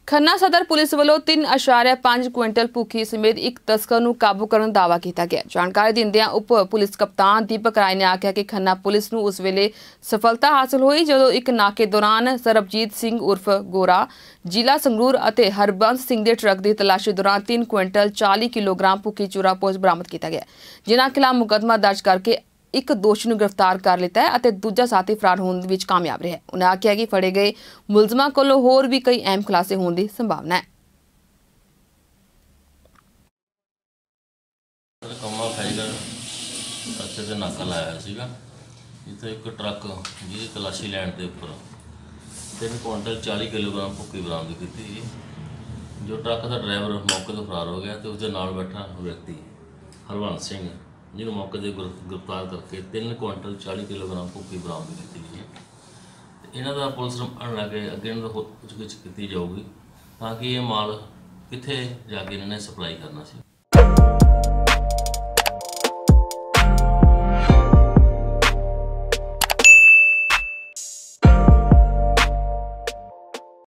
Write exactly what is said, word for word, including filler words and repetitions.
खन्ना सदर पुलिस वालों तीन अशारिया पांच क्विंटल भुखी समेत एक तस्कर नूं काबू करने का दावा किया गया। जानकारी दिंदियां उप पुलिस कप्तान दीपक राय ने आख्या कि खन्ना पुलिस नूं उस वेले सफलता हासिल हुई जदों एक नाके दौरान सरबजीत सिंह उर्फ गोरा जिला संगरूर अते हरबंस सिंह के ट्रक की तलाशी दौरान तीन क्विंटल चाली किलोग्राम भुखी चूरा पोस्ट बरामद किया गया, जिन्हां खिलाफ मुकदमा दर्ज करके एक दोषी नूं गिरफ्तार कर लिता है और दूजा साथी फरार होने विच कामयाब रहा है। उन्हें आख्या कि फड़े गए मुलजमां कोलों होर भी कई अहम खुलासे होने की संभावना है। कम्मा टाइगर अच्छे से नाका लाया सीगा, इत्थे एक ट्रक जी तलाशी लैण के उपर तीन क्विंटल चाली किलोग्राम भुक्की बरामद की। जो ट्रक का ड्राइवर मौके तो फरार हो गया तो उसके नाल बैठा व्यक्ति हरबंस सिंह जिन्होंने मौके से गिरफ्तार करके तीन क्विंटल चाली किलोग्राम भुक्की बरामद की गई है। इन्हों का पुलिस लैके अगे इन्हों पुछगिछ की जाऊगी ताकि ये माल कित्थे जाके इन्होंने सप्लाई करना सी।